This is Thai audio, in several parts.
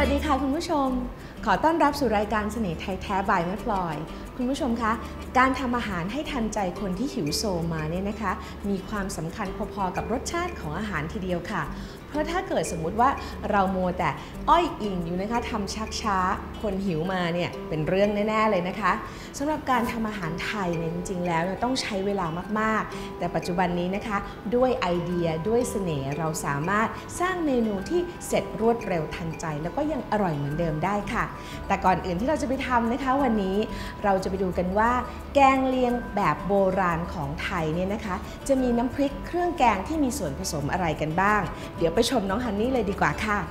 วัสดีค่ะคุณผู้ชมขอต้อนรับสู่รายการเสน่ห์ไทยแท้บายแม่พลอยคุณผู้ชมคะการทำอาหารให้ทันใจคนที่หิวโซมาเนี่ยนะคะมีความสำคัญพอๆกับรสชาติของอาหารทีเดียวค่ะเพราะถ้าเกิดสมมุติว่าเราโมแต่อ้อยอิงอยู่นะคะทำชักช้าคนหิวมาเนี่ยเป็นเรื่องแน่ๆเลยนะคะสำหรับการทำอาหารไทยเนี่ยจริงๆแล้วต้องใช้เวลามากๆแต่ปัจจุบันนี้นะคะด้วยไอเดียด้วยเสน่ห์เราสามารถสร้างเมนูที่เสร็จรวดเร็วทันใจแล้วก็ยังอร่อยเหมือนเดิมได้ค่ะแต่ก่อนอื่นที่เราจะไปทำนะคะวันนี้เราจะไปดูกันว่าแกงเลียงแบบโบราณของไทยเนี่ยนะคะจะมีน้ำพริกเครื่องแกงที่มีส่วนผสมอะไรกันบ้างเดี๋ยวไปชมน้องฮันนี่เลยดีกว่าค่ะ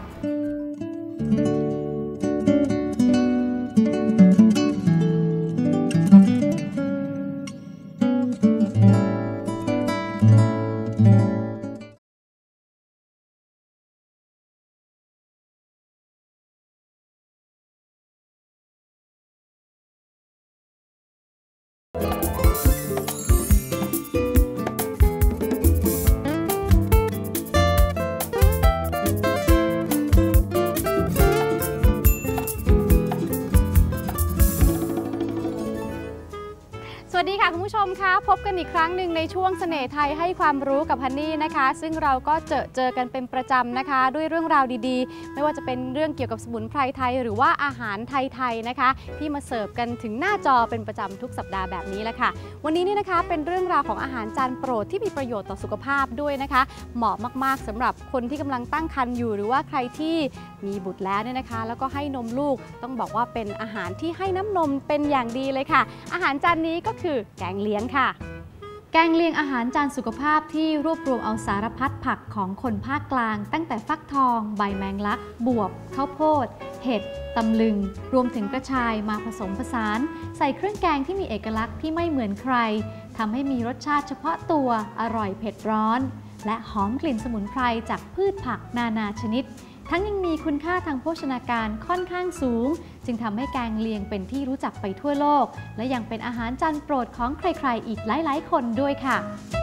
สวัสดีค่ะคุณผู้ชมคะพบกันอีกครั้งหนึ่งในช่วงเสน่ห์ไทยให้ความรู้กับฮันนี่นะคะซึ่งเราก็เจอกันเป็นประจำนะคะด้วยเรื่องราวดีๆไม่ว่าจะเป็นเรื่องเกี่ยวกับสมุนไพรไทยหรือว่าอาหารไทยๆนะคะที่มาเสิร์ฟกันถึงหน้าจอเป็นประจำทุกสัปดาห์แบบนี้แหละค่ะวันนี้นี่นะคะเป็นเรื่องราวของอาหารจานโปรดที่มีประโยชน์ต่อสุขภาพด้วยนะคะเหมาะมากๆสำหรับคนที่กำลังตั้งครรภ์อยู่หรือว่าใครที่มีบุตรแล้วเนี่ยนะคะแล้วก็ให้นมลูกต้องบอกว่าเป็นอาหารที่ให้น้ำนมเป็นอย่างดีเลยค่ะอาหารจานนี้ก็คือแกงเลียงค่ะแกงเลียงอาหารจานสุขภาพที่รวบรวมเอาสารพัดผักของคนภาคกลางตั้งแต่ฟักทองใบแมงลักบวบข้าวโพดเห็ดตำลึงรวมถึงกระชายมาผสมผสานใส่เครื่องแกงที่มีเอกลักษณ์ที่ไม่เหมือนใครทำให้มีรสชาติเฉพาะตัวอร่อยเผ็ดร้อนและหอมกลิ่นสมุนไพรจากพืชผักนานาชนิดทั้งยังมีคุณค่าทางโภชนาการค่อนข้างสูงจึงทำให้แกงเลียงเป็นที่รู้จักไปทั่วโลกและยังเป็นอาหารจานโปรดของใครๆอีกหลายๆคนด้วยค่ะ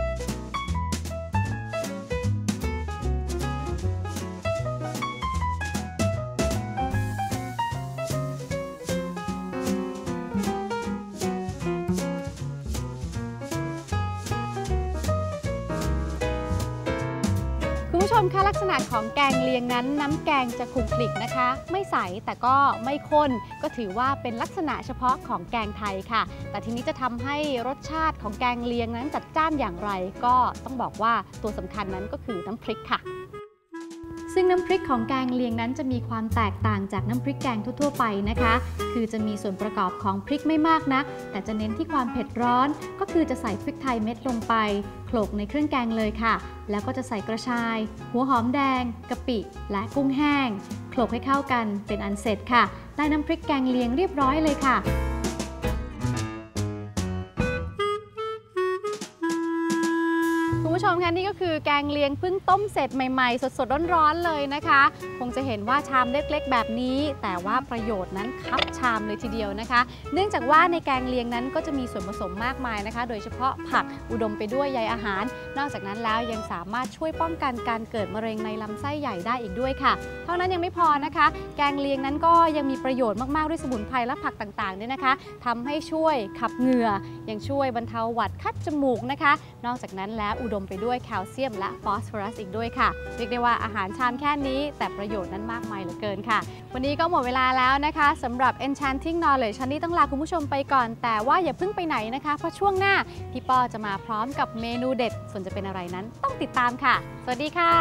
คุณผู้ชมคะลักษณะของแกงเลียงนั้นน้ำแกงจะคลุกคลิกนะคะไม่ใสแต่ก็ไม่ข้นก็ถือว่าเป็นลักษณะเฉพาะของแกงไทยค่ะแต่ทีนี้จะทำให้รสชาติของแกงเลียงนั้นจัดจ้านอย่างไรก็ต้องบอกว่าตัวสำคัญนั้นก็คือน้ำพริกค่ะซึ่งน้ำพริกของแกงเลียงนั้นจะมีความแตกต่างจากน้ำพริกแกงทั่วๆไปนะคะคือจะมีส่วนประกอบของพริกไม่มากนักแต่จะเน้นที่ความเผ็ดร้อนก็คือจะใส่พริกไทยเม็ดลงไปโขลกในเครื่องแกงเลยค่ะแล้วก็จะใส่กระชายหัวหอมแดงกะปิและกุ้งแห้งโขลกให้เข้ากันเป็นอันเสร็จค่ะได้น้ำพริกแกงเลียงเรียบร้อยเลยค่ะคุณผู้ชมคะนี่ก็คือแกงเลียงเพิ่งต้มเสร็จใหม่ๆสดๆร้อนๆเลยนะคะคงจะเห็นว่าชามเล็กๆแบบนี้แต่ว่าประโยชน์นั้นคับชามเลยทีเดียวนะคะเนื่องจากว่าในแกงเลียงนั้นก็จะมีส่วนผสมมากมายนะคะโดยเฉพาะผักอุดมไปด้วยใยอาหารนอกจากนั้นแล้วยังสามารถช่วยป้องกันการเกิดมะเร็งในลำไส้ใหญ่ได้อีกด้วยค่ะเท่านั้นยังไม่พอนะคะแกงเลียงนั้นก็ยังมีประโยชน์มากๆด้วยสมุนไพรและผักต่างๆด้วยนะคะทำให้ช่วยขับเหงื่อยังช่วยบรรเทาหวัดคัดจมูกนะคะนอกจากนั้นแล้วอุดมไปด้วยแคลเซียมและฟอสฟอรัสอีกด้วยค่ะเรียกได้ว่าอาหารชามแค่นี้แต่ประโยชน์นั้นมากมายเหลือเกินค่ะวันนี้ก็หมดเวลาแล้วนะคะสำหรับ Enchanting Knowledge ชั้นนี้ต้องลาคุณผู้ชมไปก่อนแต่ว่าอย่าเพิ่งไปไหนนะคะเพราะช่วงหน้าพี่ปอจะมาพร้อมกับเมนูเด็ดส่วนจะเป็นอะไรนั้นต้องติดตามค่ะสวัสดีค่ะ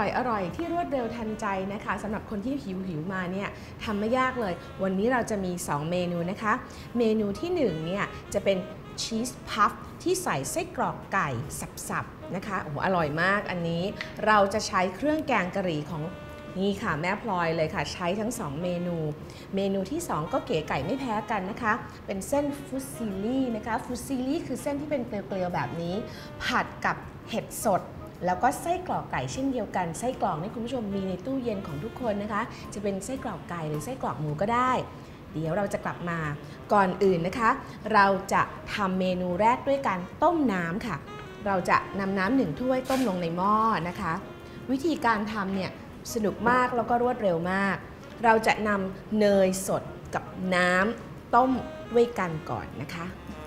ร่อยที่รวดเร็วทันใจนะคะสำหรับคนที่หิวมาเนี่ยทำไม่ยากเลยวันนี้เราจะมี2เมนูนะคะเมนูที่1เนี่ยจะเป็นชีสพัฟที่ใส่ไส้กรอกไก่สับๆนะคะโอ้โหอร่อยมากอันนี้เราจะใช้เครื่องแกงกะหรี่ของนี่ค่ะแม่พลอยเลยค่ะใช้ทั้ง2เมนูที่2ก็เก๋ไก่ไม่แพ้กันนะคะเป็นเส้นฟุตซิลี่นะคะฟุตซิลี่คือเส้นที่เป็นเกลียวๆแบบนี้ผัดกับเห็ดสดแล้วก็ไส้กรอกไก่เช่นเดียวกันไส้กรอกนี่คุณผู้ชมมีในตู้เย็นของทุกคนนะคะจะเป็นไส้กรอกไก่หรือไส้กรอกหมูก็ได้เดี๋ยวเราจะกลับมาก่อนอื่นนะคะเราจะทำเมนูแรกด้วยการต้มน้ำค่ะเราจะนำน้ำ1 ถ้วยต้มลงในหม้อนะคะวิธีการทำเนี่ยสนุกมากแล้วก็รวดเร็วมากเราจะนำเนยสดกับน้ำต้มด้วยกันก่อนนะคะ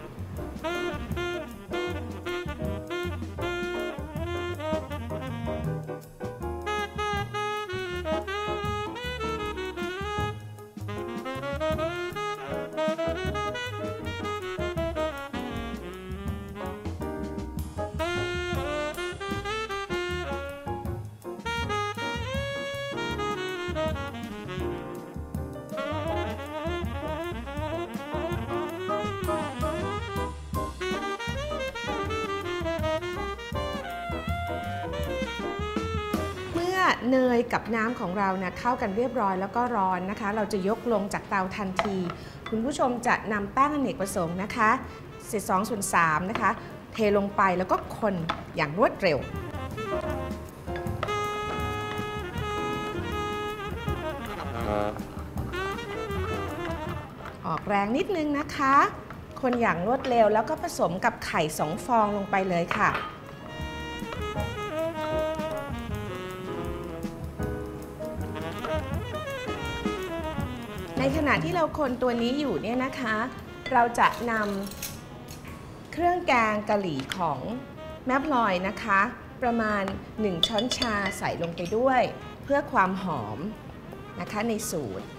เนยกับน้ำของเราเนี่ยเข้ากันเรียบร้อยแล้วก็ร้อนนะคะเราจะยกลงจากเตาทันทีคุณผู้ชมจะนำแป้งอเนกประสงค์นะคะ2/3นะคะเทลงไปแล้วก็คนอย่างรวดเร็วออกแรงนิดนึงนะคะคนอย่างรวดเร็วแล้วก็ผสมกับไข่2 ฟองลงไปเลยค่ะในขณะที่เราคนตัวนี้อยู่เนี่ยนะคะเราจะนำเครื่องแกงกะหรี่ของแม่พลอยนะคะประมาณ1 ช้อนชาใส่ลงไปด้วยเพื่อความหอมนะคะในสูตร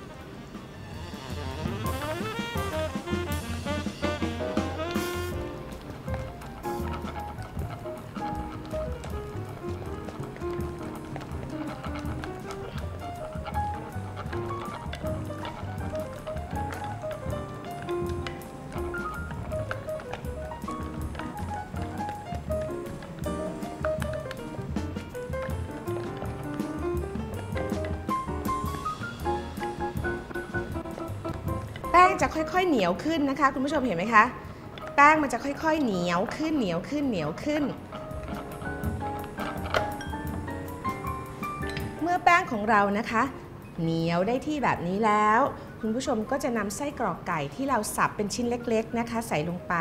แป้งจะค่อยๆเหนียวขึ้นนะคะคุณผู้ชมเห็นไหมคะแป้งมันจะค่อยๆเหนียวขึ้นเหนียวขึ้นเหนียวขึ้นเมื่อแป้งของเรานะคะเหนียวได้ที่แบบนี้แล้วคุณผู้ชมก็จะนำไส้กรอกไก่ที่เราสับเป็นชิ้นเล็กๆนะคะใส่ลงไป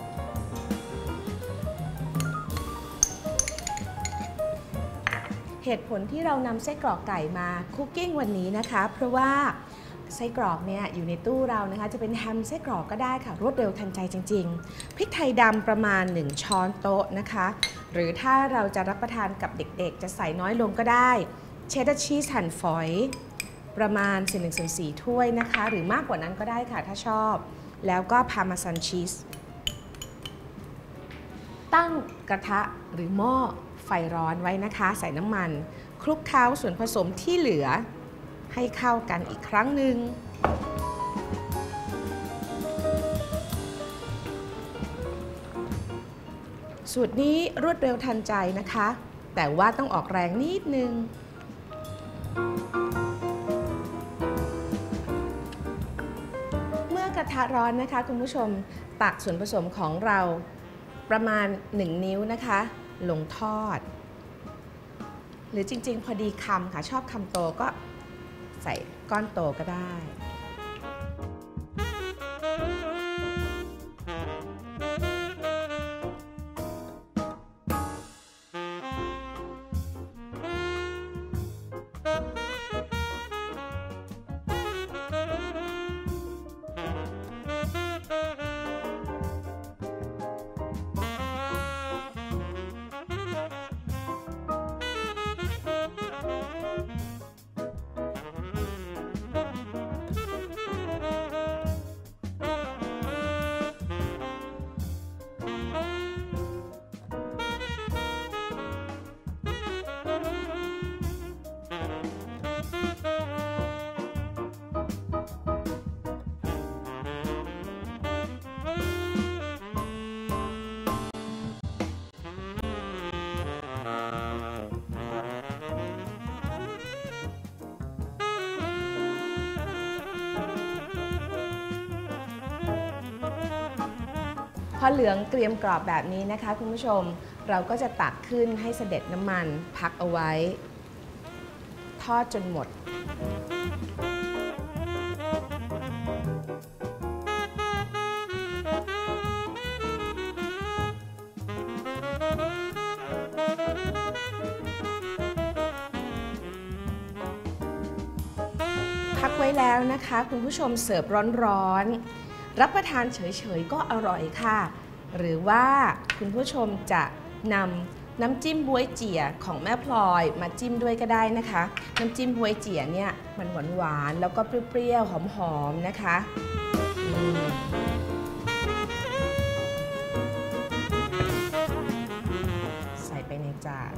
เหตุผลที่เรานำไส้กรอกไก่มาคุกกิ้งวันนี้นะคะเพราะว่าไส้กรอกเนี่ยอยู่ในตู้เรานะคะจะเป็นแฮมไส้กรอกก็ได้ค่ะรวดเร็วทันใจจริงๆพริกไทยดำประมาณ1 ช้อนโต๊ะนะคะหรือถ้าเราจะรับประทานกับเด็กๆจะใส่น้อยลงก็ได้เชดดาร์ชีสหั่นฝอยประมาณ1/4 ถ้วยนะคะหรือมากกว่านั้นก็ได้ค่ะถ้าชอบแล้วก็พาร์เมซานชีสตั้งกระทะหรือหม้อไฟร้อนไว้นะคะใส่น้ำมันคลุกเคล้าส่วนผสมที่เหลือให้เข้ากันอีกครั้งหนึ่งสูตรนี้รวดเร็วทันใจนะคะแต่ว่าต้องออกแรงนิดนึงเมื่อกระทะร้อนนะคะคุณผู้ชมตักส่วนผสมของเราประมาณ1 นิ้วนะคะลงทอดหรือจริงๆพอดีคำค่ะชอบคำโตก็ใส่ก้อนโตก็ได้พอเหลืองเกรียมกรอบแบบนี้นะคะคุณผู้ชมเราก็จะตักขึ้นให้เสด็จน้ำมันพักเอาไว้ทอดจนหมดพักไว้แล้วนะคะคุณผู้ชมเสิร์ฟร้อนๆรับประทานเฉยๆก็อร่อยค่ะหรือว่าคุณผู้ชมจะนำน้ำจิ้มบ๊วยเจี๋ยของแม่พลอยมาจิ้มด้วยก็ได้นะคะน้ำจิ้มบ๊วยเจี๋ยเนี่ยมันหวานๆแล้วก็เปรี้ยวๆหอมๆนะคะใส่ไปในจาน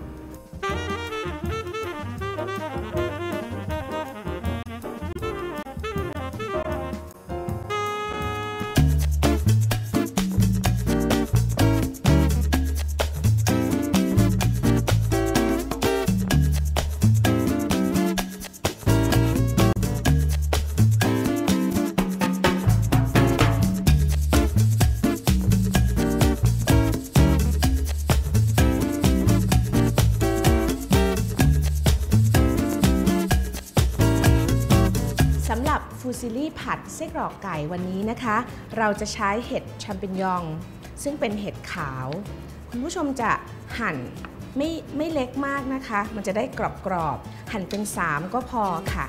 สำหรับฟูซิลี่ผัดไส้กรอกไก่วันนี้นะคะเราจะใช้เห็ดแชมปิญญองซึ่งเป็นเห็ดขาวคุณผู้ชมจะหั่นไม่เล็กมากนะคะมันจะได้กรอบๆหั่นเป็น3ก็พอค่ะ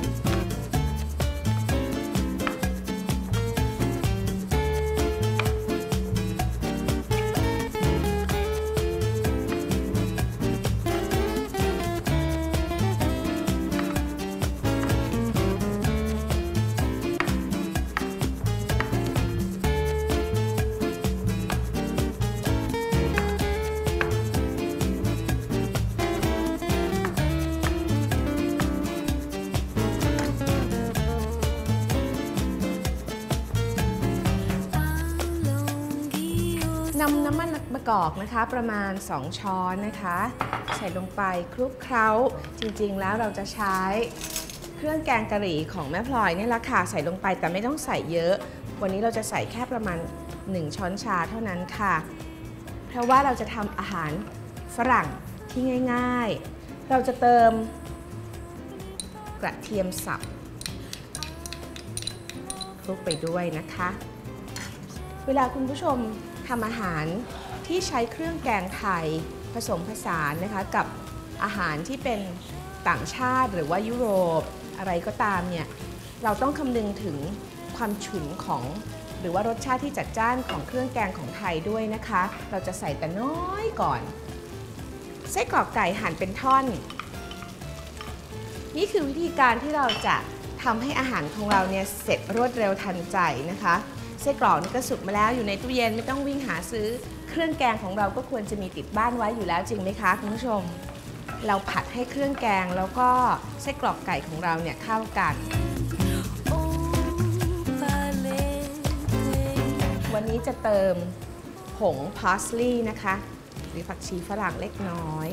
นำน้ำมันมะกอกนะคะประมาณ2ช้อนนะคะใส่ลงไปคลุกเคล้าจริงๆแล้วเราจะใช้เครื่องแกงกะหรี่ของแม่พลอยนี่แหละค่ะใส่ลงไปแต่ไม่ต้องใส่เยอะวันนี้เราจะใส่แค่ประมาณ1ช้อนชาเท่านั้นค่ะเพราะว่าเราจะทำอาหารฝรั่งที่ง่ายๆเราจะเติมกระเทียมสับคลุกไปด้วยนะคะเวลาคุณผู้ชมทำอาหารที่ใช้เครื่องแกงไทยผสมผสานนะคะกับอาหารที่เป็นต่างชาติหรือว่ายุโรปอะไรก็ตามเนี่ยเราต้องคำนึงถึงความฉุนของหรือว่ารสชาติที่จัดจ้านของเครื่องแกงของไทยด้วยนะคะเราจะใส่แต่น้อยก่อนไส้กรอกไก่หั่นเป็นท่อนนี่คือวิธีการที่เราจะทำให้อาหารของเราเนี่ยเสร็จรวดเร็วทันใจนะคะไส้กรอกนี่ก็สุกมาแล้วอยู่ในตู้เย็นไม่ต้องวิ่งหาซื้อเครื่องแกงของเราก็ควรจะมีติดบ้านไว้อยู่แล้วจริงไหมคะคุณผู้ชมเราผัดให้เครื่องแกงแล้วก็ไส้กรอกไก่ของเราเนี่ยเข้ากันวันนี้จะเติมผงพาร์สลีย์นะคะหรือผักชีฝรั่งเล็กน้อย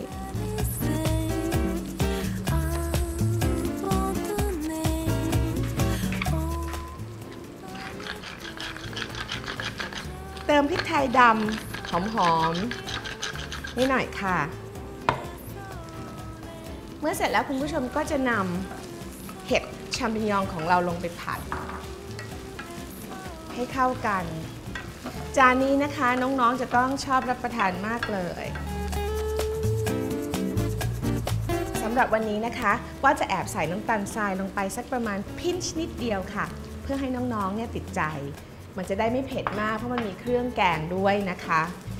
เติมพริกไทยดำหอมๆนิดหน่อยค่ะเมื่อเสร็จแล้วคุณผู้ชมก็จะนำเห็ดแชมปิญญองของเราลงไปผัดให้เข้ากันจานนี้นะคะน้องๆจะต้องชอบรับประทานมากเลยสำหรับวันนี้นะคะว่าจะแอบใส่น้ำตาลทรายลงไปสักประมาณพินช์นิดเดียวค่ะเพื่อให้น้องๆเนี่ยติดใจมันจะได้ไม่เผ็ดมากเพราะมันมีเครื่องแกงด้วยนะคะ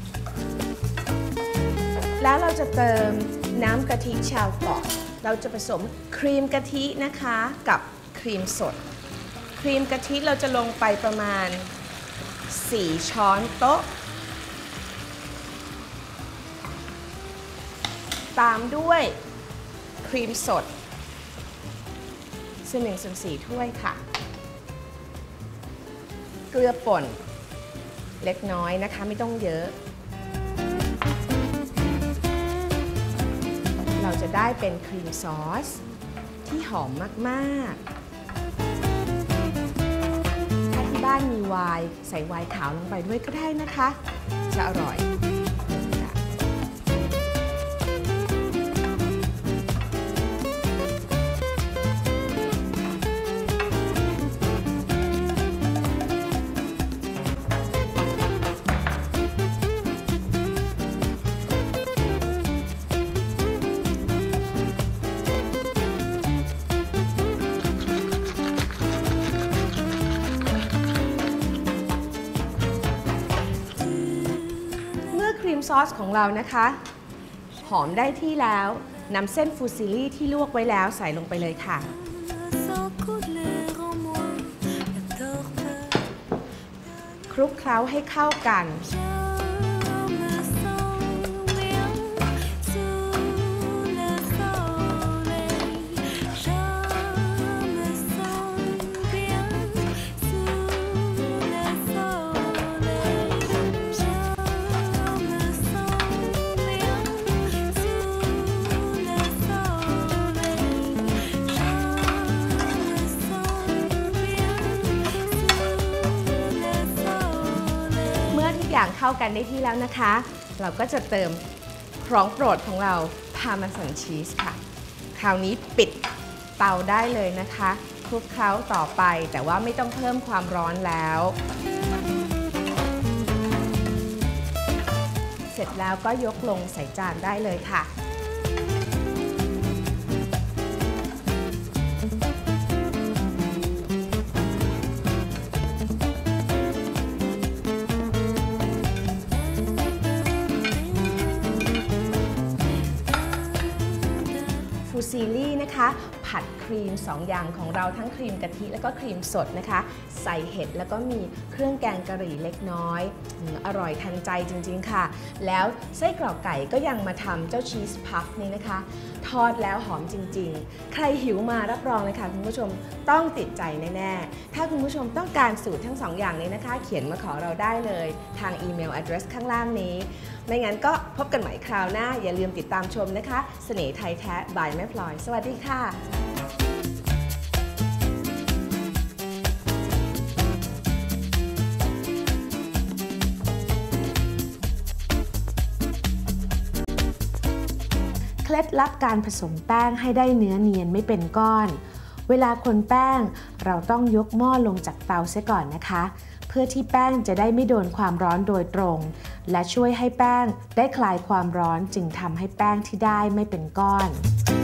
แล้วเราจะเติมน้ำกะทิชาวเกาะเราจะผสมครีมกะทินะคะกับครีมสดครีมกะทิเราจะลงไปประมาณ4ช้อนโต๊ะตามด้วยครีมสด1/4 ถ้วยค่ะเกลือป่นเล็กน้อยนะคะไม่ต้องเยอะเราจะได้เป็นครีมซอสที่หอมมากๆถ้าที่บ้านมีไวน์ใส่ไวน์ขาวลงไปด้วยก็ได้นะคะจะอร่อยครีมซอสของเรานะคะหอมได้ที่แล้วนำเส้นฟูซิลี่ที่ลวกไว้แล้วใส่ลงไปเลยค่ะคลุกเคล้าให้เข้ากันอย่างเข้ากันได้ที่แล้วนะคะเราก็จะเติมของโปรดของเราพาร์เมซานชีสค่ะคราวนี้ปิดเตาได้เลยนะคะคลุกเคล้าต่อไปแต่ว่าไม่ต้องเพิ่มความร้อนแล้วเสร็จแล้วก็ยกลงใส่จานได้เลยค่ะฟูซิลี่นะคะผัดครีม2อย่างของเราทั้งครีมกะทิแล้วก็ครีมสดนะคะใส่เห็ดแล้วก็มีเครื่องแกงกะหรี่เล็กน้อยอร่อยทันใจจริงๆค่ะแล้วไส้กรอกไก่ก็ยังมาทำเจ้าชีสพัฟนี่นะคะทอดแล้วหอมจริงๆใครหิวมารับรองเลยค่ะคุณผู้ชมต้องติดใจแน่ๆถ้าคุณผู้ชมต้องการสูตรทั้ง2อย่างนี้นะคะเขียนมาขอเราได้เลยทางอีเมล address ข้างล่างนี้ไม่งั้นก็พบกันใหม่คราวหน้าอย่าลืมติดตามชมนะคะเสน่ห์ไทยแท้ by แม่พลอยสวัสดีค่ะเคล็ดลับการผสมแป้งให้ได้เนื้อเนียนไม่เป็นก้อนเวลาคนแป้งเราต้องยกหม้อลงจากเตาเสียก่อนนะคะเพื่อที่แป้งจะได้ไม่โดนความร้อนโดยตรงและช่วยให้แป้งได้คลายความร้อนจึงทำให้แป้งที่ได้ไม่เป็นก้อน